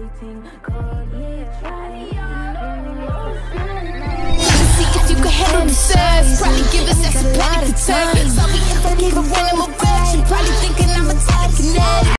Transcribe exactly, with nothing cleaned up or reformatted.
See if you can handle the stress. Probably give us extra panic attack.